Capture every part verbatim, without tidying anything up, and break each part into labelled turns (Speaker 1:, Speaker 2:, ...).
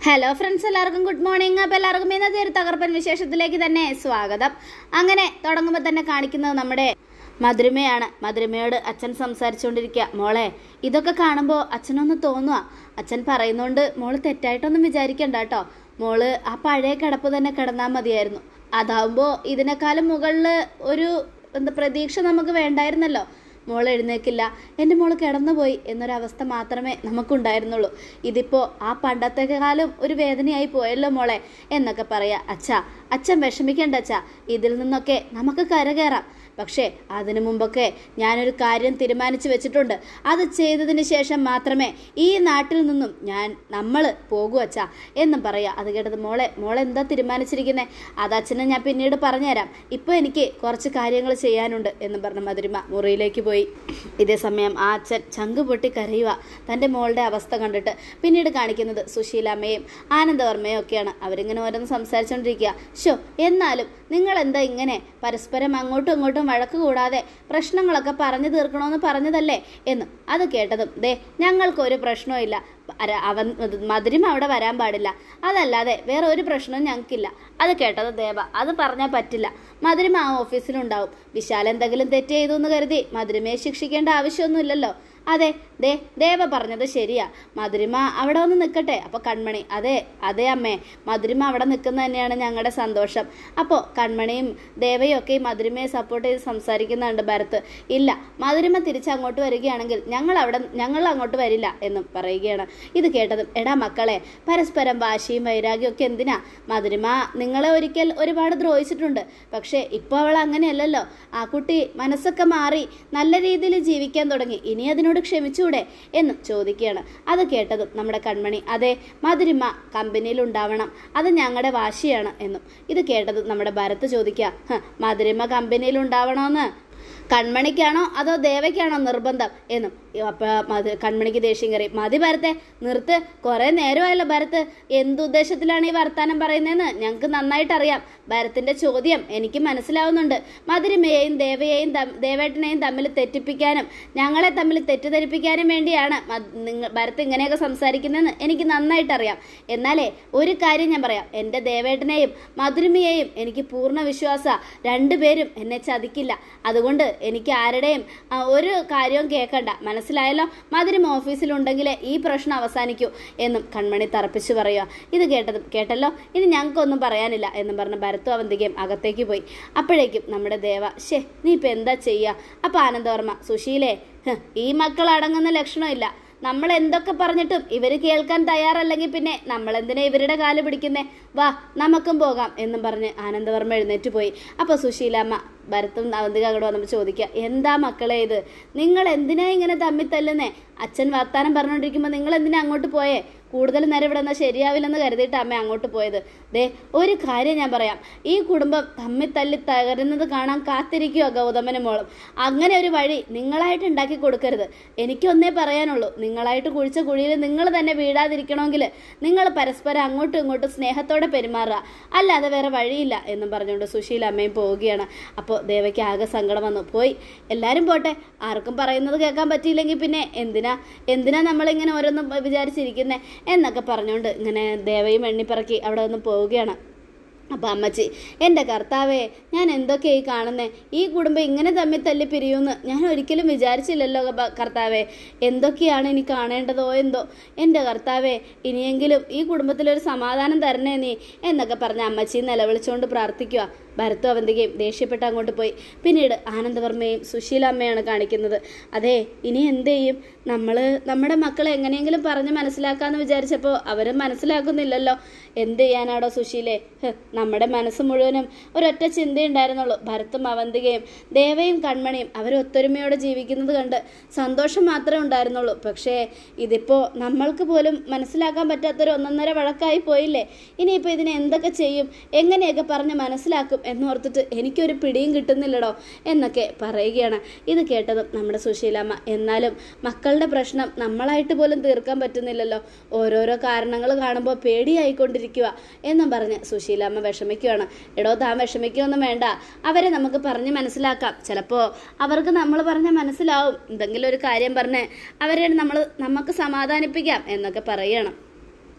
Speaker 1: Hello friends, എല്ലാവർക്കും good morning. അപ്പോൾ എല്ലാവർക്കും ഇന്നത്തെ ഒരു തകർപ്പൻ വിശേഷത്തിലേക്ക് തന്നെ സ്വാഗതം. അങ്ങനെ തുടങ്ങുമ്പോൾ തന്നെ കാണിക്കുന്നത് നമ്മുടെ മധുരിമയാണ്. മധുരിമയോട് അച്ഛൻ സംസാരിച്ചുകൊണ്ടിരിക്കുക. മോളെ, ഇതൊക്കെ കാണുമ്പോൾ അച്ഛനൊന്ന് തോന്നുക. അച്ഛൻ പറയുന്നോണ്ട് മോള് തെറ്റായിട്ടൊന്നും വിചാരിക്കണ്ട കേട്ടോ. മോള് ആ പഴയ കിടപ്പ് തന്നെ കിടന്നാൽ മതിയായിരുന്നു. അതാവുമ്പോൾ ഇതിനേക്കാളും മുകളിൽ ഒരു എന്താ പ്രതീക്ഷ നമുക്ക് വേണ്ടായിരുന്നല്ലോ. മോൾ എഴുന്നേക്കില്ല, എൻ്റെ മോള് കിടന്നുപോയി എന്നൊരവസ്ഥ മാത്രമേ നമുക്കുണ്ടായിരുന്നുള്ളൂ. ഇതിപ്പോൾ ആ പണ്ടത്തെ കാലം ഒരു വേദനയായി പോയല്ലോ മോളെ എന്നൊക്കെ പറയാ. അച്ഛാ, അച്ഛൻ വിഷമിക്കേണ്ട അച്ഛാ, ഇതിൽ നിന്നൊക്കെ നമുക്ക് കരകയറാം. പക്ഷേ അതിനു മുമ്പൊക്കെ ഞാനൊരു കാര്യം തീരുമാനിച്ചു വെച്ചിട്ടുണ്ട്. അത് ചെയ്തതിന് ശേഷം മാത്രമേ ഈ നാട്ടിൽ നിന്നും ഞാൻ നമ്മൾ പോകൂ അച്ഛാ എന്നും പറയാ. അത് കേട്ടത് മോളെ മോളെ എന്താ തീരുമാനിച്ചിരിക്കുന്നത്? അത് അച്ഛനെ ഞാൻ പിന്നീട് പറഞ്ഞുതരാം. ഇപ്പോൾ എനിക്ക് കുറച്ച് കാര്യങ്ങൾ ചെയ്യാനുണ്ട് എന്നും പറഞ്ഞ മധുരിമ മുറിയിലേക്ക് പോയി. ഇതേ സമയം ആ അച്ഛൻ ചങ്ക് പൊട്ടി കരയുക തൻ്റെ മോളുടെ അവസ്ഥ കണ്ടിട്ട്. പിന്നീട് കാണിക്കുന്നത് സുശീലാമ്മയും ആനന്ദവർമ്മയും ഒക്കെയാണ്. അവരിങ്ങനെ ഓരോന്ന് സംസാരിച്ചുകൊണ്ടിരിക്കുക. ഷോ, എന്നാലും നിങ്ങൾ എന്താ ഇങ്ങനെ പരസ്പരം അങ്ങോട്ടും ഇങ്ങോട്ടും വഴക്ക് കൂടാതെ പ്രശ്നങ്ങളൊക്കെ പറഞ്ഞു തീർക്കണമെന്ന് പറഞ്ഞതല്ലേ എന്നും. അത് കേട്ടതും ദേ ഞങ്ങൾക്കൊരു പ്രശ്നവും ഇല്ല, അവൻ മധുരിമ അവിടെ വരാൻ പാടില്ല, അതല്ലാതെ വേറെ ഒരു പ്രശ്നവും ഞങ്ങൾക്കില്ല. അത് കേട്ടത് ദേവ, അത് പറഞ്ഞാൽ പറ്റില്ല, മധുരിമ ആ ഓഫീസിലുണ്ടാവും. വിശാൽ എന്തെങ്കിലും തെറ്റ് ചെയ്തു എന്ന് കരുതി മധുരിമയെ ശിക്ഷിക്കേണ്ട ആവശ്യമൊന്നുമില്ലല്ലോ. അതെ, ദേ ദേവ പറഞ്ഞത് ശരിയാ, മധുരിമ അവിടെ ഒന്ന് നിൽക്കട്ടെ. അപ്പോൾ കൺമണി, അതെ അതെ അമ്മേ, മധുരിമ അവിടെ നിൽക്കുന്നത് തന്നെയാണ് ഞങ്ങളുടെ സന്തോഷം. അപ്പോൾ കൺമണിയും ദേവയും ഒക്കെ ഈ മധുരിമയെ സപ്പോർട്ട് ചെയ്ത് സംസാരിക്കുന്നുണ്ട് ഭരത്. ഇല്ല, മധുരിമ തിരിച്ച് അങ്ങോട്ട് വരികയാണെങ്കിൽ ഞങ്ങൾ അവിടെ ഞങ്ങൾ അങ്ങോട്ട് വരില്ല എന്നും പറയുകയാണ്. ഇത് കേട്ടതും എടാ മക്കളെ, പരസ്പരം വാശിയും വൈരാഗ്യം ഒക്കെ എന്തിനാ? മധുരിമ നിങ്ങളെ ഒരിക്കൽ ഒരുപാട് ദ്രോഹിച്ചിട്ടുണ്ട്. പക്ഷേ ഇപ്പോൾ അവൾ അങ്ങനെയല്ലല്ലോ. ആ കുട്ടി മനസ്സൊക്കെ മാറി നല്ല രീതിയിൽ ജീവിക്കാൻ തുടങ്ങി. ഇനി അതിനോട് ക്ഷമിച്ചൂടെ എന്നും ചോദിക്കുകയാണ്. അത് കേട്ടതും നമ്മുടെ കൺമണി, അതെ മധുരിമ കമ്പനിയിൽ ഉണ്ടാവണം, അത് ഞങ്ങളുടെ വാശിയാണ് എന്നും. ഇത് കേട്ടതും നമ്മുടെ ഭരത് ചോദിക്കുക, മധുരിമ കമ്പനിയിൽ ഉണ്ടാവണമെന്ന് കൺമണിക്കാണോ അതോ ദേവയ്ക്കാണോ നിർബന്ധം എന്നും. അപ്പോൾ മധു കൺമണിക്ക് ദേഷ്യം കയറി. മതി ഭരത്തെ, നിർത്ത്, കുറേ നേരമായല്ലോ ഭരത്, എന്തുദ്ദേശത്തിലാണ് ഈ വർത്താനം പറയുന്നതെന്ന് ഞങ്ങൾക്ക് നന്നായിട്ടറിയാം. ഭരത്തിൻ്റെ ചോദ്യം എനിക്ക് മനസ്സിലാവുന്നുണ്ട്. മധുരിമയെയും ദേവയെയും ദേവേട്ടനെയും തമ്മിൽ തെറ്റിപ്പിക്കാനും ഞങ്ങളെ തമ്മിൽ തെറ്റിദ്ധരിപ്പിക്കാനും വേണ്ടിയാണ് നിങ്ങൾ ഭരത് ഇങ്ങനെയൊക്കെ സംസാരിക്കുന്നതെന്ന് എനിക്ക് നന്നായിട്ടറിയാം. എന്നാലേ ഒരു കാര്യം ഞാൻ പറയാം, എൻ്റെ ദേവേട്ടനെയും മധുരിമയെയും എനിക്ക് പൂർണ്ണ വിശ്വാസ, രണ്ടുപേരും എന്നെ ചതിക്കില്ല. അതുകൊണ്ട് എനിക്ക് ആരുടെയും ഒരു കാര്യവും കേൾക്കണ്ട, മനസ്സിലായല്ലോ? മധുരിമ ഓഫീസിലുണ്ടെങ്കിലേ ഈ പ്രശ്നം അവസാനിക്കൂ എന്നും കൺമണി തറപ്പിച്ചു പറയുക. ഇത് കേട്ടതും കേട്ടല്ലോ, ഇനി ഞങ്ങൾക്കൊന്നും പറയാനില്ല എന്നും പറഞ്ഞ ഭരത്തും അവന്തികയും അകത്തേക്ക് പോയി. അപ്പോഴേക്കും നമ്മുടെ ദേവ, ശേ നീ ഇപ്പം എന്താ ചെയ്യുക? അപ്പം ആനന്ദവർമ്മ, സുശീലേ, ഈ മക്കൾ അടങ്ങുന്ന ലക്ഷണമില്ല. നമ്മൾ എന്തൊക്കെ പറഞ്ഞിട്ടും ഇവർ കേൾക്കാൻ തയ്യാറല്ലെങ്കിൽ പിന്നെ നമ്മളെന്തിനാ ഇവരുടെ കാല് പിടിക്കുന്നേ? വാ നമുക്കും പോകാം എന്നും പറഞ്ഞ് ആനന്ദവർമ്മ എഴുന്നേറ്റ് പോയി. അപ്പോൾ സുശീലാമ്മ ഭരത്തും അവന്തിക അങ്ങോട്ട് വന്നപ്പോൾ ചോദിക്കുക, എന്താ മക്കളെ ഇത്, നിങ്ങൾ എന്തിനാ ഇങ്ങനെ തമ്മിൽ തല്ലുന്നേ? അച്ഛൻ വർത്താനം പറഞ്ഞുകൊണ്ടിരിക്കുമ്പോൾ നിങ്ങൾ എന്തിനാ അങ്ങോട്ട് പോയേ? കൂടുതൽ നേരം ഇവിടെ നിന്നാൽ ശരിയാവില്ലെന്ന് കരുതിയിട്ട് അമ്മ അങ്ങോട്ട് പോയത്. ദേ ഒരു കാര്യം ഞാൻ പറയാം, ഈ കുടുംബം തമ്മിൽ തല്ലി തകരുന്നത് കാണാൻ കാത്തിരിക്കുക ഗൗതമനും മോളും. അങ്ങനെ ഒരു വഴി നിങ്ങളായിട്ട് ഉണ്ടാക്കി കൊടുക്കരുത്. എനിക്കൊന്നേ പറയാനുള്ളൂ, നിങ്ങളായിട്ട് കുഴിച്ച കുഴിയിൽ നിങ്ങൾ തന്നെ വീഴാതിരിക്കണമെങ്കിൽ നിങ്ങൾ പരസ്പരം അങ്ങോട്ടും ഇങ്ങോട്ടും സ്നേഹത്തോടെ പെരുമാറുക, അല്ലാതെ വേറെ വഴിയില്ല എന്നും പറഞ്ഞുകൊണ്ട് സുശീല അമ്മയും പോവുകയാണ്. അപ്പോൾ ദേവയ്ക്ക് ആകെ സങ്കടം വന്നു. പോയി എല്ലാവരും പോട്ടെ, ആർക്കും പറയുന്നത് കേൾക്കാൻ പറ്റിയില്ലെങ്കിൽ പിന്നെ എന്തിനാ എന്തിനാ നമ്മളിങ്ങനെ ഓരോന്നും വിചാരിച്ചിരിക്കുന്നേ എന്നൊക്കെ പറഞ്ഞുകൊണ്ട് ഇങ്ങനെ ദേവയും എണ്ണിപ്പറക്കി അവിടെ നിന്ന് പോവുകയാണ്. അപ്പം അമ്മച്ചി, എൻ്റെ കർത്താവേ, ഞാൻ എന്തൊക്കെയായി കാണുന്നേ? ഈ കുടുംബം ഇങ്ങനെ തമ്മിൽ തല്ലി പിരിയുമെന്ന് ഞാൻ ഒരിക്കലും വിചാരിച്ചില്ലല്ലോ കർത്താവേ. എന്തൊക്കെയാണ് ഇനി കാണേണ്ടതോ എന്തോ. എൻ്റെ കർത്താവേ, ഇനിയെങ്കിലും ഈ കുടുംബത്തിലൊരു സമാധാനം തരണേ നീ എന്നൊക്കെ പറഞ്ഞ അമ്മച്ചി നിലവിളിച്ചുകൊണ്ട് പ്രാർത്ഥിക്കുക. ഭരത്തും അവന്തികയും ദേഷ്യപ്പെട്ട് അങ്ങോട്ട് പോയി. പിന്നീട് ആനന്ദവർമ്മയും സുശീലാമ്മയാണ് കാണിക്കുന്നത്. അതെ, ഇനി എന്ത് ചെയ്യും? നമ്മൾ നമ്മുടെ മക്കളെ എങ്ങനെയെങ്കിലും പറഞ്ഞ് മനസ്സിലാക്കാമെന്ന് വിചാരിച്ചപ്പോൾ അവരും മനസ്സിലാക്കുന്നില്ലല്ലോ. എന്ത് ചെയ്യാനാടോ സുശീലേ? നമ്മുടെ മനസ്സ് മുഴുവനും ഒരൊറ്റ ചിന്തയുണ്ടായിരുന്നുള്ളൂ. ഭരത്തും അവന്തികയും ദേവയും കൺമണിയും അവർ ഒത്തൊരുമയോടെ ജീവിക്കുന്നത് കണ്ട് സന്തോഷം മാത്രമേ ഉണ്ടായിരുന്നുള്ളൂ. പക്ഷേ ഇതിപ്പോൾ നമ്മൾക്ക് പോലും മനസ്സിലാക്കാൻ പറ്റാത്തൊരു ഒന്നൊന്നര വഴക്കായി പോയില്ലേ? ഇനിയിപ്പോൾ ഇതിനെ എന്തൊക്കെ ചെയ്യും, എങ്ങനെയൊക്കെ പറഞ്ഞ് മനസ്സിലാക്കും എന്നോർത്തിട്ട് എനിക്കൊരു പിടിയും കിട്ടുന്നില്ലടോ എന്നൊക്കെ പറയുകയാണ്. ഇത് കേട്ടതും നമ്മുടെ സുശീലാമ്മ, എന്നാലും മക്കളുടെ പ്രശ്നം നമ്മളായിട്ട് പോലും തീർക്കാൻ പറ്റുന്നില്ലല്ലോ, ഓരോരോ കാരണങ്ങൾ കാണുമ്പോൾ പേടിയായിക്കൊണ്ടിരിക്കുക എന്നും പറഞ്ഞ് സുശീലാമ്മ വിഷമിക്കുകയാണ്. എടോ താൻ വിഷമിക്കുകയൊന്നും വേണ്ട, അവരെ നമുക്ക് പറഞ്ഞ് മനസ്സിലാക്കാം. ചിലപ്പോൾ അവർക്ക് നമ്മൾ പറഞ്ഞാൽ മനസ്സിലാവും. എന്തെങ്കിലും ഒരു കാര്യം പറഞ്ഞ് അവരെ നമ്മൾ നമുക്ക് സമാധാനിപ്പിക്കാം എന്നൊക്കെ പറയുകയാണ്.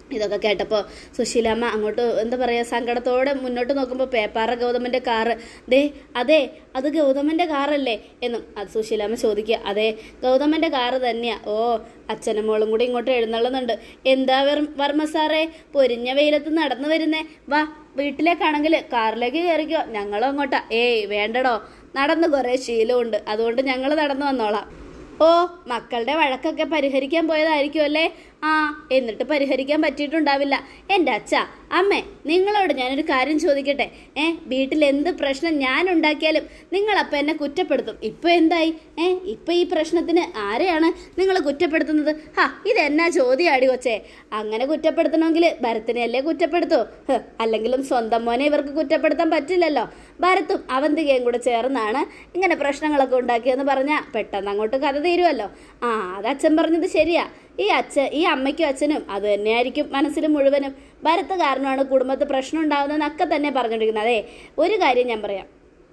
Speaker 1: ഇതൊക്കെ കേട്ടപ്പോൾ സുശീലാമ്മ അങ്ങോട്ട് എന്താ പറയുക സങ്കടത്തോടെ മുന്നോട്ട് നോക്കുമ്പോൾ പേപ്പാറ ഗൗതമൻ്റെ കാറ് ദേ അതെ അത് ഗൗതമൻ്റെ കാറല്ലേ എന്നും അത് സുശീലാമ്മ ചോദിക്കുക. അതെ ഗൗതമൻ്റെ കാറ് തന്നെയാ. ഓ അച്ഛനും മോളും കൂടി ഇങ്ങോട്ട് എഴുന്നള്ളുന്നുണ്ട്. എന്താ വർമ്മ സാറേ പൊരിഞ്ഞ വെയിലത്ത് നടന്നു വരുന്നേ? വാ വീട്ടിലേക്കാണെങ്കിൽ കാറിലേക്ക് കയറിക്കോ, ഞങ്ങളും അങ്ങോട്ടാ. ഏയ് വേണ്ടടോ, നടന്ന് കുറേ ശീലമുണ്ട്, അതുകൊണ്ട് ഞങ്ങൾ നടന്നു വന്നോളാം. ഓ മക്കളുടെ വഴക്കൊക്കെ പരിഹരിക്കാൻ പോയതായിരിക്കും അല്ലേ? ആ എന്നിട്ട് പരിഹരിക്കാൻ പറ്റിയിട്ടുണ്ടാവില്ല. എൻ്റെ അച്ഛ അമ്മേ നിങ്ങളോട് ഞാനൊരു കാര്യം ചോദിക്കട്ടെ. ഏ വീട്ടിൽ എന്ത് പ്രശ്നം ഞാൻ ഉണ്ടാക്കിയാലും നിങ്ങളപ്പം എന്നെ കുറ്റപ്പെടുത്തും. ഇപ്പം എന്തായി? ഏ ഇപ്പം ഈ പ്രശ്നത്തിന് ആരെയാണ് നിങ്ങൾ കുറ്റപ്പെടുത്തുന്നത്? ഹാ ഇതെന്നാ ചോദ്യമാടി കൊച്ചേ. അങ്ങനെ കുറ്റപ്പെടുത്തണമെങ്കിൽ ഭരത്തിനെയല്ലേ കുറ്റപ്പെടുത്തൂ? അല്ലെങ്കിലും സ്വന്തം മോനെ ഇവർക്ക് കുറ്റപ്പെടുത്താൻ പറ്റില്ലല്ലോ. ഭരത്തും അവന്തികയും കൂടെ ചേർന്നാണ് ഇങ്ങനെ പ്രശ്നങ്ങളൊക്കെ ഉണ്ടാക്കിയെന്ന് പറഞ്ഞാൽ പെട്ടെന്ന് അങ്ങോട്ട് കഥ തീരുമല്ലോ. ആ അത് അച്ഛൻ പറഞ്ഞത് ശരിയാ. ഈ അച്ഛൻ ഈ അമ്മയ്ക്കും അച്ഛനും അത് തന്നെയായിരിക്കും മനസ്സിൽ മുഴുവനും. ഭരത്ത് കാരണമാണ് കുടുംബത്തിൽ പ്രശ്നം ഉണ്ടാകുന്നതെന്നൊക്കെ തന്നെ പറഞ്ഞുകൊണ്ടിരിക്കുന്നത്. അതെ ഒരു കാര്യം ഞാൻ പറയാം,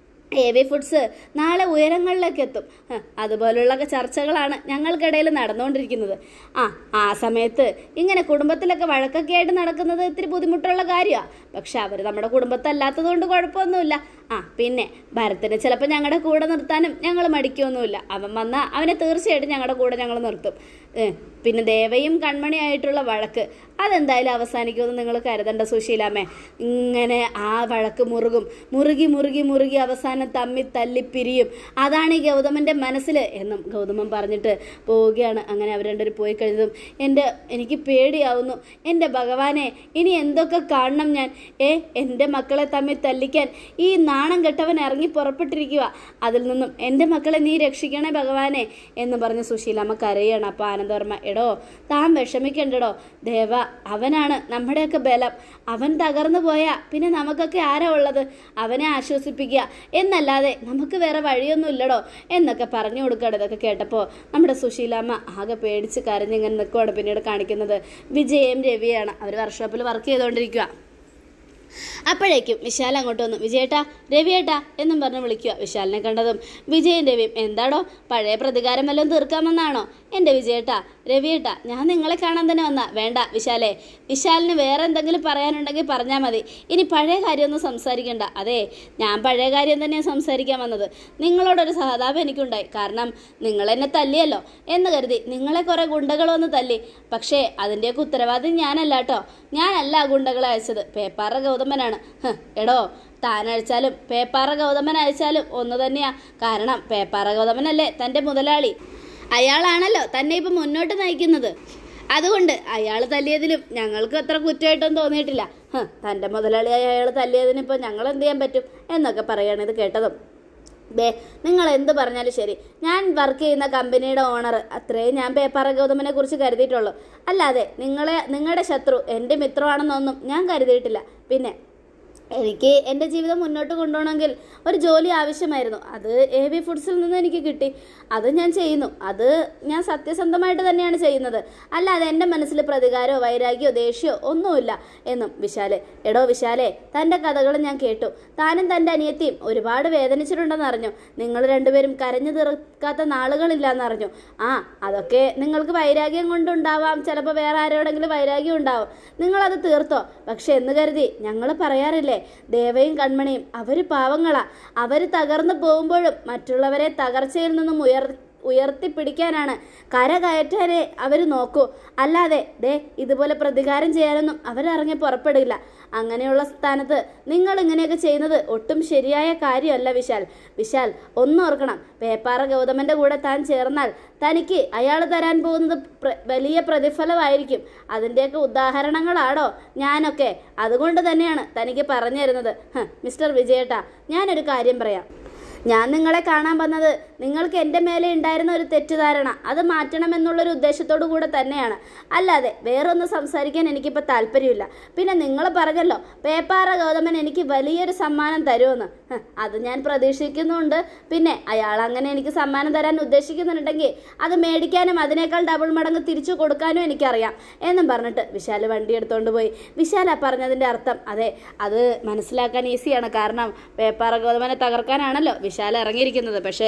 Speaker 1: എ വി ഫുഡ്സ് നാളെ ഉയരങ്ങളിലേക്ക് എത്തും. അതുപോലുള്ള ചർച്ചകളാണ് ഞങ്ങൾക്കിടയിൽ നടന്നുകൊണ്ടിരിക്കുന്നത്. ആ ആ സമയത്ത് ഇങ്ങനെ കുടുംബത്തിലൊക്കെ വഴക്കൊക്കെ ആയിട്ട് നടക്കുന്നത് ഇത്തിരി ബുദ്ധിമുട്ടുള്ള കാര്യമാണ്. പക്ഷെ അവർ നമ്മുടെ കുടുംബത്തല്ലാത്തത് കൊണ്ട് കുഴപ്പമൊന്നുമില്ല. ആ പിന്നെ ഭരത്തിനെ ചിലപ്പോൾ ഞങ്ങളുടെ കൂടെ നിർത്താനും ഞങ്ങൾ മടിക്കൊന്നുമില്ല. അവൻ വന്നാൽ അവനെ തീർച്ചയായിട്ടും ഞങ്ങളുടെ കൂടെ ഞങ്ങൾ നിർത്തും. പിന്നെ ദേവയും കൺമണിയായിട്ടുള്ള വഴക്ക് അതെന്തായാലും അവസാനിക്കുമെന്ന് നിങ്ങൾ കരുതണ്ട സുശീലാമ്മേ. ഇങ്ങനെ ആ വഴക്ക് മുറുകും, മുറുകി മുറുകി മുറുകി അവസാനം തമ്മി തല്ലിപ്പിരിയും. അതാണ് ഈ ഗൗതമൻ്റെ മനസ്സിൽ എന്നും ഗൗതമൻ പറഞ്ഞിട്ട് പോവുകയാണ്. അങ്ങനെ അവർ രണ്ടുപേരും പോയി കഴിഞ്ഞതും എൻ്റെ എനിക്ക് പേടിയാവുന്നു. എൻ്റെ ഭഗവാനെ ഇനി എന്തൊക്കെ കാണണം ഞാൻ? ഏ എൻ്റെ മക്കളെ തമ്മിൽ തല്ലിക്കാൻ ഈ നാണം കെട്ടവൻ ഇറങ്ങി പുറപ്പെട്ടിരിക്കുക. അതിൽ നിന്നും എൻ്റെ മക്കളെ നീ രക്ഷിക്കണേ ഭഗവാനെ എന്ന് പറഞ്ഞ് സുശീലാമ്മ കരയാണ്. അപ്പോൾ ആനന്ദവർമ്മ എടോ താൻ വിഷമിക്കണ്ടടോ ദേവ, അവനാണ് നമ്മുടെയൊക്കെ ബലം. അവൻ തകർന്നു പോയാൽ പിന്നെ നമുക്കൊക്കെ ആരാ ഉള്ളത്? അവനെ ആശ്വസിപ്പിക്കുക എന്നല്ലാതെ നമുക്ക് വേറെ വഴിയൊന്നും ഇല്ലടോ എന്നൊക്കെ പറഞ്ഞു കൊടുക്കണം. ഇതൊക്കെ കേട്ടപ്പോൾ നമ്മുടെ സുശീലാമ്മ ആകെ പേടിച്ച് കരഞ്ഞിങ്ങനെ നിൽക്കുവാണ്. പിന്നീട് കാണിക്കുന്നത് വിജയും രവിയാണ്. അവർ വർക്ക്ഷോപ്പിൽ വർക്ക് ചെയ്തുകൊണ്ടിരിക്കുക. അപ്പോഴേക്കും വിശാൽ അങ്ങോട്ട് വന്നു. വിജയേട്ടാ രവിയേട്ടാ എന്നും പറഞ്ഞ് വിളിക്കുക. വിശാലിനെ കണ്ടതും വിജയും രവിയും എന്താടോ പഴയ പ്രതികാരം വല്ലതും തീർക്കാമെന്നാണോ? എൻ്റെ വിജയേട്ടാ രവിയേട്ടാ ഞാൻ നിങ്ങളെ കാണാൻ തന്നെ വന്നാ. വേണ്ട വിശാലേ, വിശാലിന് വേറെ എന്തെങ്കിലും പറയാനുണ്ടെങ്കിൽ പറഞ്ഞാൽ മതി. ഇനി പഴയ കാര്യമൊന്നും സംസാരിക്കണ്ട. അതെ ഞാൻ പഴയ കാര്യം തന്നെയാണ് സംസാരിക്കാൻ വന്നത്. നിങ്ങളോടൊരു സഹതാപം എനിക്കുണ്ടായി. കാരണം നിങ്ങളെന്നെ തല്ലിയല്ലോ എന്ന് കരുതി നിങ്ങളെ കുറേ ഗുണ്ടകൾ വന്ന് തല്ലി. പക്ഷേ അതിൻ്റെയൊക്കെ ഉത്തരവാദി ഞാനല്ല കേട്ടോ. ഞാനല്ല ആ ഗുണ്ടകളെ അയച്ചത്, പേപ്പാറ ഗൗതമനാണ്. എടോ താൻ അയച്ചാലും പേപ്പാറ ഗൗതമൻ അയച്ചാലും ഒന്ന് തന്നെയാ. കാരണം പേപ്പാറ ഗൗതമനല്ലേ തൻ്റെ മുതലാളി. അയാളാണല്ലോ തന്നെ ഇപ്പം മുന്നോട്ട് നയിക്കുന്നത്. അതുകൊണ്ട് അയാൾ തല്ലിയതിലും ഞങ്ങൾക്ക് അത്ര കുറ്റമായിട്ടൊന്നും തോന്നിയിട്ടില്ല. തൻ്റെ മുതലാളിയായ അയാൾ തല്ലിയതിനിപ്പോൾ ഞങ്ങൾ എന്ത് ചെയ്യാൻ പറ്റും എന്നൊക്കെ പറയുകയാണ്. ഇത് കേട്ടതും ദേ നിങ്ങൾ എന്ത് പറഞ്ഞാലും ശരി, ഞാൻ വർക്ക് ചെയ്യുന്ന കമ്പനിയുടെ ഓണർ അത്രയും ഞാൻ പേപ്പാറ ഗൗതമനെ കുറിച്ച് കരുതിയിട്ടുള്ളൂ. അല്ലാതെ നിങ്ങളെ നിങ്ങളുടെ ശത്രു എൻ്റെ മിത്രമാണെന്നൊന്നും ഞാൻ കരുതിയിട്ടില്ല. പിന്നെ എനിക്ക് എൻ്റെ ജീവിതം മുന്നോട്ട് കൊണ്ടുപോകണമെങ്കിൽ ഒരു ജോലി ആവശ്യമായിരുന്നു. അത് എ വി ഫുഡ്സിൽ നിന്ന് എനിക്ക് കിട്ടി. അത് ഞാൻ ചെയ്യുന്നു. അത് ഞാൻ സത്യസന്ധമായിട്ട് തന്നെയാണ് ചെയ്യുന്നത്. അല്ലാതെ എൻ്റെ മനസ്സിൽ പ്രതികാരമോ വൈരാഗ്യമോ ദേഷ്യമോ ഒന്നുമില്ല എന്നും വിശാലെ. എടോ വിശാലെ, തൻ്റെ കഥകൾ ഞാൻ കേട്ടു. താനും തൻ്റെ അനിയത്തിയും ഒരുപാട് വേദനിച്ചിട്ടുണ്ടെന്ന് അറിഞ്ഞു. നിങ്ങൾ രണ്ടുപേരും കരഞ്ഞു തീർക്കാത്ത നാളുകളില്ലാന്ന് അറിഞ്ഞു. ആ അതൊക്കെ നിങ്ങൾക്ക് വൈരാഗ്യം കൊണ്ടുണ്ടാവാം. ചിലപ്പോൾ വേറെ ആരോടെങ്കിലും വൈരാഗ്യം ഉണ്ടാവും. നിങ്ങളത് തീർത്തോ. പക്ഷെ എന്ന് കരുതി ഞങ്ങൾ പറയാറില്ലേ, ദേവയും കൺമണിയും അവർ പാവങ്ങളാ. അവർ തകർന്നു പോകുമ്പോഴും മറ്റുള്ളവരെ തകർച്ചയിൽ നിന്നും ഉയർ ഉയർത്തിപ്പിടിക്കാനാണ്, കര കയറ്റാനേ അവർ നോക്കൂ. അല്ലാതെ ദേ ഇതുപോലെ പ്രതികാരം ചെയ്യാനൊന്നും അവരിറങ്ങി പുറപ്പെടില്ല. അങ്ങനെയുള്ള സ്ഥാനത്ത് നിങ്ങൾ ഇങ്ങനെയൊക്കെ ചെയ്യുന്നത് ഒട്ടും ശരിയായ കാര്യമല്ല വിശാൽ. വിശാൽ ഒന്നോർക്കണം, പേപ്പാറ ഗൗതമൻ്റെ കൂടെ താൻ ചേർന്നാൽ തനിക്ക് അയാൾ തരാൻ പോകുന്നത് വലിയ പ്രതിഫലമായിരിക്കും. അതിൻ്റെയൊക്കെ ഉദാഹരണങ്ങളാണോ ഞാനൊക്കെ. അതുകൊണ്ട് തന്നെയാണ് തനിക്ക് പറഞ്ഞു തരുന്നത്. മിസ്റ്റർ വിജയേട്ടാ, ഞാനൊരു കാര്യം പറയാം. ഞാൻ നിങ്ങളെ കാണാൻ വന്നത് നിങ്ങൾക്ക് എൻ്റെ മേലെ ഉണ്ടായിരുന്ന ഒരു തെറ്റിദ്ധാരണ അത് മാറ്റണമെന്നുള്ളൊരു ഉദ്ദേശത്തോടു കൂടെ തന്നെയാണ്. അല്ലാതെ വേറൊന്നും സംസാരിക്കാൻ എനിക്കിപ്പോൾ താല്പര്യമില്ല. പിന്നെ നിങ്ങൾ പറഞ്ഞല്ലോ പേപ്പാറ ഗൗതമൻ എനിക്ക് വലിയൊരു സമ്മാനം തരുമെന്ന്. അത് ഞാൻ പ്രതീക്ഷിക്കുന്നുണ്ട്. പിന്നെ അയാൾ അങ്ങനെ എനിക്ക് സമ്മാനം തരാൻ ഉദ്ദേശിക്കുന്നുണ്ടെങ്കിൽ അത് മേടിക്കാനും അതിനേക്കാൾ ഡബിൾ മടങ്ങ് തിരിച്ചു കൊടുക്കാനും എനിക്കറിയാം എന്നും പറഞ്ഞിട്ട് വിശാൽ വണ്ടി എടുത്തുകൊണ്ട് പോയി. വിശാല പറഞ്ഞതിൻ്റെ അർത്ഥം അതെ, അത് മനസ്സിലാക്കാൻ ഈസിയാണ്. കാരണം പേപ്പാറ ഗൗതമനെ തകർക്കാനാണല്ലോ വിശാൽ ഇറങ്ങിയിരിക്കുന്നത്. പക്ഷേ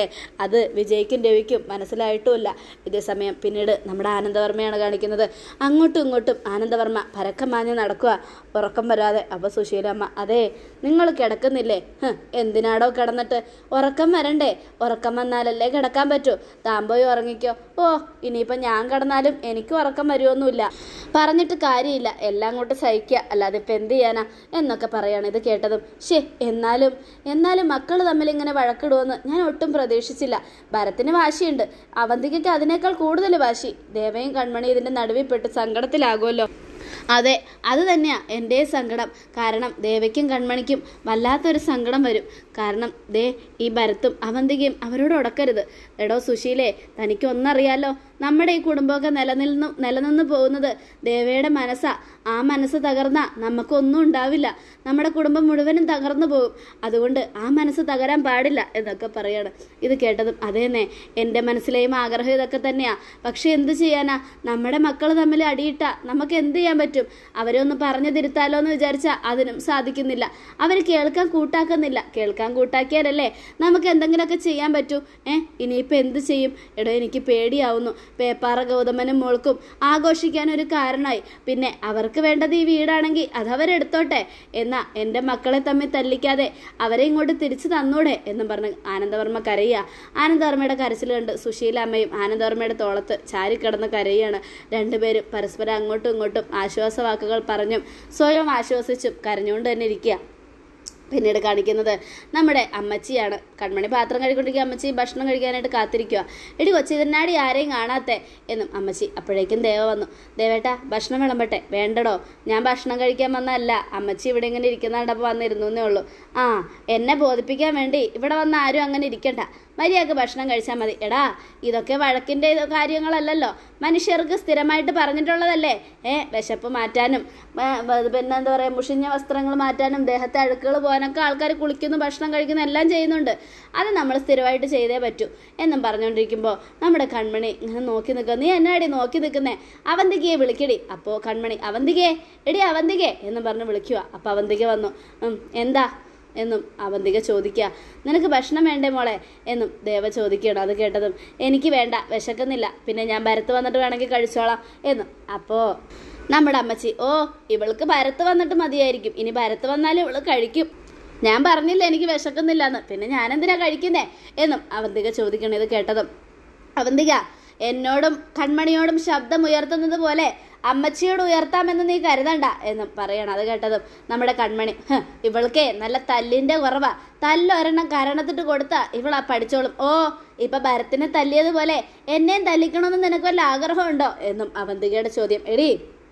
Speaker 1: അത് വിജയ്ക്കും രവിക്കും മനസ്സിലായിട്ടുമില്ല. ഇതേസമയം പിന്നീട് നമ്മുടെ ആനന്ദവർമ്മയാണ് കാണിക്കുന്നത്. അങ്ങോട്ടും ഇങ്ങോട്ടും ആനന്ദവർമ്മ പരക്കം മാഞ്ഞ് നടക്കുക, ഉറക്കം വരാതെ. അപ്പോൾ സുശീലമ്മ, അതെ നിങ്ങൾ കിടക്കുന്നില്ലേ? എന്തിനാടോ കിടന്നിട്ട്? ഉറക്കം വരണ്ടേ? ഉറക്കം വന്നാലല്ലേ കിടക്കാൻ പറ്റൂ. താൻ പോയി ഉറങ്ങിക്കോ. ഓ ഇനിയിപ്പം ഞാൻ കിടന്നാലും എനിക്ക് ഉറക്കം വരുമൊന്നുമില്ല. പറഞ്ഞിട്ട് കാര്യമില്ല, എല്ലാം അങ്ങോട്ട് സഹിക്കുക, അല്ലാതെ ഇപ്പം എന്ത് ചെയ്യാനാ എന്നൊക്കെ പറയാണ്. ഇത് കേട്ടതും ശേ എന്നാലും എന്നാലും മക്കൾ തമ്മിൽ ഇങ്ങനെ വഴക്കിടുമെന്ന് ഞാൻ ഒട്ടും പ്രതീക്ഷിച്ചില്ല. ഭരത്തിന് വാശിയുണ്ട്, അവന്തികയ്ക്ക് അതിനേക്കാൾ കൂടുതൽ വാശി. ദേവയും കൺമണി ഇതിൻ്റെ നടുവിൽ പെട്ട് സങ്കടത്തിലാകുമല്ലോ. അതെ, അത് തന്നെയാ എൻ്റെ സങ്കടം. കാരണം ദേവയ്ക്കും കൺമണിക്കും വല്ലാത്തൊരു സങ്കടം വരും. കാരണം ദേ ഈ ഭരത്തും അവന്തികയും അവരോട് ഉടക്കരുത്. എടോ സുശീലേ, തനിക്ക് ഒന്നറിയാലോ, നമ്മുടെ ഈ കുടുംബമൊക്കെ നിലനിന്നു നിലനിന്ന് പോകുന്നത് ദേവയുടെ മനസ്സാ. ആ മനസ്സ് തകർന്ന നമുക്കൊന്നും ഉണ്ടാവില്ല, നമ്മുടെ കുടുംബം മുഴുവനും തകർന്നു പോകും. അതുകൊണ്ട് ആ മനസ്സ് തകരാൻ പാടില്ല എന്നൊക്കെ പറയാണ്. ഇത് കേട്ടതും അതേന്നെ, എൻ്റെ മനസ്സിലെയും ആഗ്രഹം ഇതൊക്കെ തന്നെയാ. പക്ഷെ എന്ത് ചെയ്യാനാ, നമ്മുടെ മക്കൾ തമ്മിൽ അടിയിട്ട നമുക്ക് എന്ത് ചെയ്യാൻ പറ്റും? അവരെ ഒന്ന് പറഞ്ഞു തിരുത്താലോ എന്ന് വിചാരിച്ചാൽ അതിനും സാധിക്കുന്നില്ല. അവർ കേൾക്കാൻ കൂട്ടാക്കുന്നില്ല. കേൾക്കാൻ കൂട്ടാക്കിയാലല്ലേ നമുക്ക് എന്തെങ്കിലുമൊക്കെ ചെയ്യാൻ പറ്റൂ. ഏഹ് ഇനിയിപ്പോൾ എന്ത് ചെയ്യും? എടോ എനിക്ക് പേടിയാവുന്നു. പേപ്പാറ ഗൗതമനും മോൾക്കും ആഘോഷിക്കാൻ ഒരു കാരണമായി. പിന്നെ അവർക്ക് വേണ്ടത് ഈ വീടാണെങ്കിൽ അതവരെടുത്തോട്ടെ. എന്നാ എൻ്റെ മക്കളെ തമ്മിൽ തല്ലിക്കാതെ അവരെ ഇങ്ങോട്ട് തിരിച്ചു തന്നൂടെ എന്നും പറഞ്ഞ് ആനന്ദവർമ്മ കരയുക. ആനന്ദവർമ്മയുടെ കരച്ചിൽ കണ്ട് സുശീല അമ്മയും ആനന്ദവർമ്മയുടെ തോളത്ത് ചാരിക്കിടന്ന് കരയുകയാണ്. രണ്ടുപേരും പരസ്പരം അങ്ങോട്ടും ഇങ്ങോട്ടും ആശ്വാസവാക്കുകൾ പറഞ്ഞും സ്വയം ആശ്വസിച്ചും കരഞ്ഞുകൊണ്ട് തന്നെ ഇരിക്കുക. പിന്നീട് കാണിക്കുന്നത് നമ്മുടെ അമ്മച്ചിയാണ്. കൺമണി പാത്രം കഴിക്കൊണ്ടിരിക്കുക. അമ്മച്ചി ഭക്ഷണം കഴിക്കാനായിട്ട് കാത്തിരിക്കുക. എടി കൊച്ചി ഇതിനാടി ആരെയും കാണാത്തെ എന്നും അമ്മച്ചി. അപ്പോഴേക്കും ദേവ വന്നു. ദേവേട്ടാ ഭക്ഷണം വിളമ്പട്ടെ? വേണ്ടടോ, ഞാൻ ഭക്ഷണം കഴിക്കാൻ വന്നതല്ല. അമ്മച്ചി ഇവിടെ ഇങ്ങനെ ഇരിക്കുന്നുണ്ടപ്പോൾ വന്നിരുന്നു എന്നേ ഉള്ളൂ. ആ എന്നെ ബോധിപ്പിക്കാൻ വേണ്ടി ഇവിടെ വന്ന ആരും അങ്ങനെ ഇരിക്കണ്ട, മര്യാദക്ക് ഭക്ഷണം കഴിച്ചാൽ മതി. എടാ ഇതൊക്കെ വഴക്കിൻ്റെ കാര്യങ്ങളല്ലല്ലോ, മനുഷ്യർക്ക് സ്ഥിരമായിട്ട് പറഞ്ഞിട്ടുള്ളതല്ലേ. ഏ വിശപ്പ് മാറ്റാനും പിന്നെ എന്താ പറയുക മുഷിഞ്ഞ വസ്ത്രങ്ങൾ മാറ്റാനും ദേഹത്തെ അഴുക്കുകൾ പോകാനൊക്കെ ആൾക്കാർ കുളിക്കുന്നു, ഭക്ഷണം കഴിക്കുന്നു, എല്ലാം ചെയ്യുന്നുണ്ട്. അത് നമ്മൾ സ്ഥിരമായിട്ട് ചെയ്തേ പറ്റൂ എന്നും പറഞ്ഞുകൊണ്ടിരിക്കുമ്പോൾ നമ്മുടെ കൺമണി ഇങ്ങനെ നോക്കി നിൽക്കുക. നീ എന്നാടി നോക്കി നിൽക്കുന്നേ? അവന്തികയെ വിളിക്കടി. അപ്പോൾ കൺമണി, അവന്തികയെ എടി അവന്തികയെ എന്നും പറഞ്ഞ് വിളിക്കുക. അപ്പോൾ അവന്തിക വന്നു. എന്താ എന്നും അവന്തിക ചോദിക്കുക. നിനക്ക് ഭക്ഷണം വേണ്ടേ മോളെ എന്നും ദേവ ചോദിക്കുകയാണ്. അത് കേട്ടതും എനിക്ക് വേണ്ട, വിശക്കുന്നില്ല, പിന്നെ ഞാൻ ഭരത്ത് വന്നിട്ട് വേണമെങ്കിൽ കഴിച്ചോളാം എന്നും. അപ്പോൾ നമ്മുടെ അമ്മച്ചി, ഓ ഇവൾക്ക് ഭരത്ത് വന്നിട്ട് മതിയായിരിക്കും, ഇനി ഭരത്ത് വന്നാലും ഇവള് കഴിക്കും. ഞാൻ പറഞ്ഞില്ല എനിക്ക് വിശക്കുന്നില്ല എന്ന്, പിന്നെ ഞാൻ എന്തിനാ കഴിക്കുന്നേ എന്നും അവന്തിക ചോദിക്കണേ. ഇത് കേട്ടതും അവന്തിക, എന്നോടും കൺമണിയോടും ശബ്ദം ഉയർത്തുന്നത് പോലെ അമ്മച്ചിയോട് ഉയർത്താമെന്ന് നീ കരുതണ്ട എന്നും പറയണം. അത് കേട്ടതും നമ്മുടെ കൺമണി, ഇവൾക്കേ നല്ല തല്ലിൻ്റെ കുറവാ, തല്ലൊരെണ്ണം കരണത്തിട്ട് കൊടുത്താ ഇവളാ പഠിച്ചോളും. ഓ ഇപ്പൊ ഭരത്തിനെ തല്ലിയതുപോലെ എന്നെയും തല്ലിക്കണമെന്ന് നിനക്ക് വല്ല ആഗ്രഹമുണ്ടോ എന്നും അവന്തികയുടെ ചോദ്യം. എടി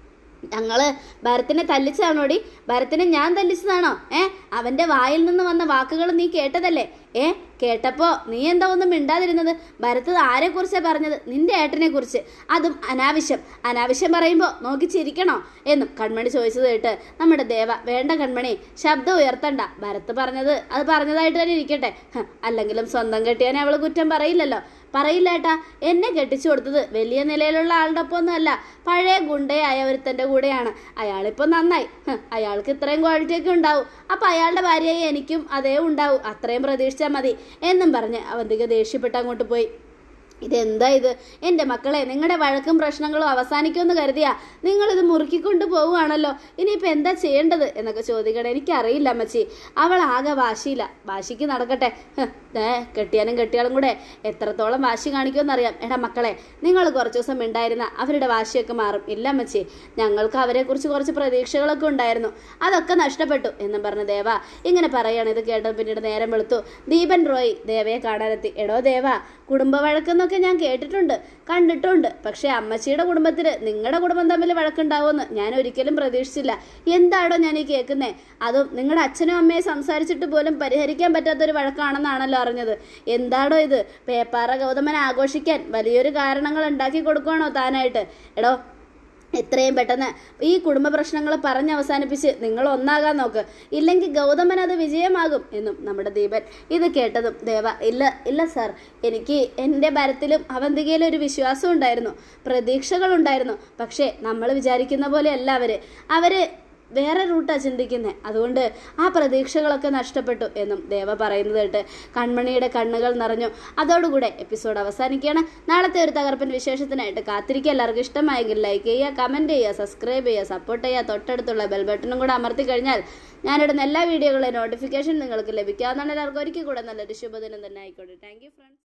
Speaker 1: ഞങ്ങള് ഭരത്തിനെ തല്ലിച്ചതാണോടി? ഭരത്തിനെ ഞാൻ തല്ലിച്ചതാണോ? ഏ അവന്റെ വായിൽ നിന്ന് വന്ന വാക്കുകൾ നീ കേട്ടതല്ലേ? ഏ കേട്ടപ്പോ നീ എന്താ ഒന്നും മിണ്ടാതിരുന്നത്? ഭരത് ആരെക്കുറിച്ചാണ് പറഞ്ഞത്? നിന്റെ ഏട്ടനെ കുറിച്ച്. അതും അനാവശ്യം. അനാവശ്യം പറയുമ്പോൾ നോക്കി ചിരിക്കണോ എന്നും കൺമണി ചോദിച്ചത് കേട്ട് നമ്മുടെ ദേവ, വേണ്ട കൺമണി, ശബ്ദം ഉയർത്തണ്ട. ഭരത് പറഞ്ഞത് അത് പറഞ്ഞതായിട്ട് തന്നെ ഇരിക്കട്ടെ. അല്ലെങ്കിലും സ്വന്തം കെട്ടിയാനെ അവള് കുറ്റം പറയില്ലല്ലോ. പറയില്ല ഏട്ടാ, എന്നെ കെട്ടിച്ചു കൊടുത്തത് വലിയ നിലയിലുള്ള ആളുടെ ഒപ്പം ഒന്നും അല്ല, പഴയ ഗുണ്ടയായ ഒരുത്തൻ്റെ കൂടെയാണ്. അയാളിപ്പോൾ നന്നായി, അയാൾക്ക് ഇത്രയും ക്വാളിറ്റി ഒക്കെ ഉണ്ടാവും, അപ്പം അയാളുടെ ഭാര്യയായി എനിക്കും അതേ ഉണ്ടാവും, അത്രയും പ്രതീക്ഷിച്ചാൽ മതി എന്നും പറഞ്ഞ് അവന്തിക ദേഷ്യപ്പെട്ട് അങ്ങോട്ട് പോയി. ഇതെന്താ ഇത്? എൻ്റെ മക്കളെ, നിങ്ങളുടെ വഴക്കും പ്രശ്നങ്ങളും അവസാനിക്കുമെന്ന് കരുതിയാ നിങ്ങളിത് മുറുക്കിക്കൊണ്ട് പോവുകയാണല്ലോ. ഇനിയിപ്പോൾ എന്താ ചെയ്യേണ്ടത് എന്നൊക്കെ ചോദിക്കണേ. എനിക്കറിയില്ല അമ്മച്ചി, അവൾ ആകെ വാശിയില്ല. വാശിക്ക് നടക്കട്ടെ. ഏ കെട്ടിയാനും കെട്ടിയാലും കൂടെ എത്രത്തോളം വാശി കാണിക്കുമെന്നറിയാം. എടാ മക്കളെ, നിങ്ങൾ കുറച്ച് ദിവസം ഉണ്ടായിരുന്ന അവരുടെ വാശിയൊക്കെ മാറും. ഇല്ല അമ്മച്ചി, ഞങ്ങൾക്ക് അവരെക്കുറിച്ച് കുറച്ച് പ്രതീക്ഷകളൊക്കെ ഉണ്ടായിരുന്നു, അതൊക്കെ നഷ്ടപ്പെട്ടു എന്നും പറഞ്ഞ് ദേവ ഇങ്ങനെ പറയുകയാണ്. ഇത് കേട്ടത് പിന്നീട് നേരം വെളുത്തു. ദീപൻ റോയ് ദേവയെ കാണാനെത്തി. എടോ ദേവ, കുടുംബ വഴക്കെന്നൊക്കെ ഞാൻ കേട്ടിട്ടുണ്ട്, കണ്ടിട്ടുണ്ട്. പക്ഷേ അമ്മച്ചിയുടെ കുടുംബത്തിൽ നിങ്ങളുടെ കുടുംബം തമ്മിൽ വഴക്കുണ്ടാവുമെന്ന് ഞാൻ ഒരിക്കലും പ്രതീക്ഷിച്ചില്ല. എന്താടോ ഞാൻ ഈ കേൾക്കുന്നേ? അതും നിങ്ങളുടെ അച്ഛനും അമ്മയെ സംസാരിച്ചിട്ട് പോലും പരിഹരിക്കാൻ പറ്റാത്തൊരു വഴക്കാണെന്നാണല്ലോ അറിഞ്ഞത്. എന്താടോ ഇത്? പേപ്പാറ ഗൗതമൻ ആഘോഷിക്കാൻ വലിയൊരു കാരണങ്ങൾ ഉണ്ടാക്കി കൊടുക്കുകയാണോ താനായിട്ട്? എടോ എത്രയും പെട്ടെന്ന് ഈ കുടുംബ പ്രശ്നങ്ങൾ പറഞ്ഞ് അവസാനിപ്പിച്ച് നിങ്ങൾ ഒന്നാകാൻ നോക്ക്, ഇല്ലെങ്കിൽ ഗൗതമൻ അത് വിജയമാകും എന്നും നമ്മുടെ ദീപൻ. ഇത് കേട്ടതും ദേവ, ഇല്ല ഇല്ല സാർ, എനിക്ക് എൻ്റെ ഭരത്തിലും അവന്തികയിലും ഒരു വിശ്വാസം ഉണ്ടായിരുന്നു, പ്രതീക്ഷകളുണ്ടായിരുന്നു. പക്ഷേ നമ്മൾ വിചാരിക്കുന്ന പോലെ അല്ല അവർ അവർ വേറെ റൂട്ടാണ് ചിന്തിക്കുന്നത്. അതുകൊണ്ട് ആ പ്രതീക്ഷകളൊക്കെ നഷ്ടപ്പെട്ടു എന്നും ദേവ പറയുന്നത് കേട്ട് കൺമണിയുടെ കണ്ണുകൾ നിറഞ്ഞു. അതോടുകൂടെ എപ്പിസോഡ് അവസാനിക്കുകയാണ്. നാളത്തെ ഒരു തകർപ്പൻ വിശേഷത്തിനായിട്ട് കാത്തിരിക്കുക. എല്ലാവർക്കും ഇഷ്ടമായെങ്കിൽ ലൈക്ക് ചെയ്യുക, കമൻറ്റ് ചെയ്യുക, സബ്സ്ക്രൈബ് ചെയ്യുക, സപ്പോർട്ട് ചെയ്യുക. തൊട്ടടുത്തുള്ള ബെൽ ബട്ടണും കൂടെ അമർത്തി കഴിഞ്ഞാൽ ഞാനിടുന്ന എല്ലാ വീഡിയോകളുടെ നോട്ടിഫിക്കേഷൻ നിങ്ങൾക്ക് ലഭിക്കാവുന്നതാണ്. എല്ലാവർക്കും ഒരിക്കൽ കൂടെ നല്ലൊരു ശുഭദിനം തന്നെ ആയിക്കോട്ടെ. Thank you friends.